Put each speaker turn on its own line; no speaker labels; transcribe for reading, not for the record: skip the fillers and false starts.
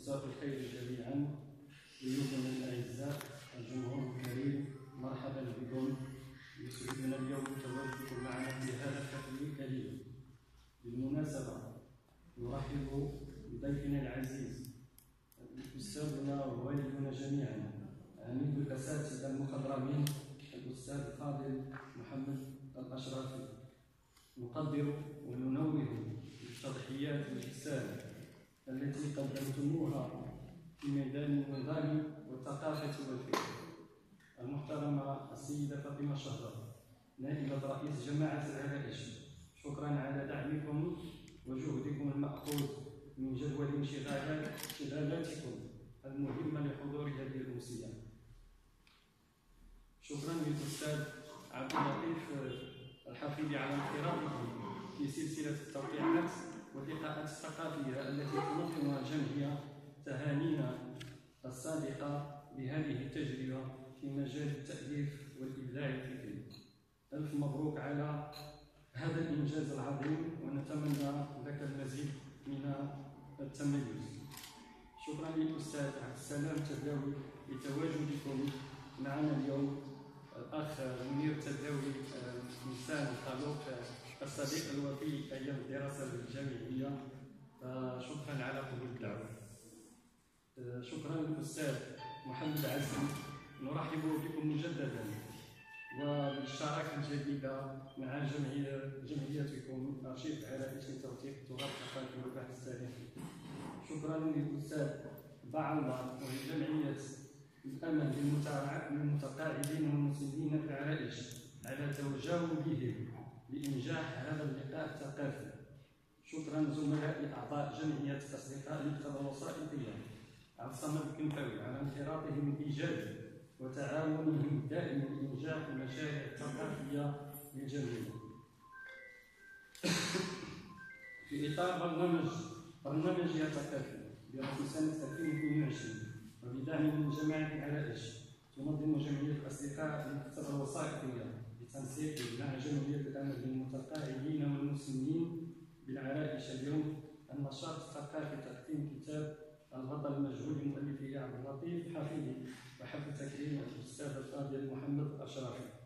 مساء الخير جميعا. ضيوفنا الاعزاء، الجمهور الكريم، مرحبا بكم. يسعدنا اليوم تواجدكم معنا في هذا الحفل الكريم. بالمناسبه نرحب بضيفنا العزيز استاذنا ووالدنا جميعا، عميد الاساتذه المخضرمين الاستاذ الفاضل محمد الاشرفي. نقدر وننوه بالتضحيات والإحسان التي قدمتموها في ميدان النظام والثقافة والفكر. المحترمة السيدة فاطمة شهرة، نائبة رئيس جماعة العرائش، شكرا على دعمكم وجهدكم المأخوذ من جدول انشغالاتكم المهمة لحضور هذه الأمسية. شكرا للأستاذ عبد اللطيف الحفيظ على انخراطه في سلسلة التوقيعات واللقاءات الثقافية التي تنظمها الجمعية. تهانينا السابقة بهذه التجربة في مجال التأليف والإبداع الفكري. ألف مبروك على هذا الإنجاز العظيم، ونتمنى لك المزيد من التميز. شكرا للأستاذ عبد السلام التداوي لتواجدكم معنا اليوم. الأخ منير التداوي، إنسان خلوق، الصديق الوفي أيام الدراسة الجامعية، شكرا على قبول الدعوة. شكرا للأستاذ محمد عزمي، نرحب بكم مجددا وبالشراكة الجديدة مع جمعيتكم أرشيف العرائش لتوثيق التراث الثقافي والبحث التاريخي. شكرا للأستاذ بعلة ولجمعية الأمل للمتقاعدين والمسنين في العرائش على توجههم لإنجاح هذا اللقاء الثقافي. شكرا زملائي أعضاء جمعية أصدقاء المكتبة الوثائقية عبد الصمد الكنفاوي على انخراطهم الإيجابي وتعاونهم الدائم لإنجاح المشاريع الثقافية للجمعية. في إطار برنامجها الثقافي برأس سنة 2022 وبدعم من جماعة العرائش، تنظم جمعية الأصدقاء للمكتبة الوثائقية بتنسيق مع جمعية الأمل للمتقاعدين والمسنين بالعرائش اليوم النشاط الثقافي تقديم كتاب البطل المجهول لمؤلفه عبد اللطيف حفيظي وحفل تكريم الأستاذ الفاضل محمد الأشرفي.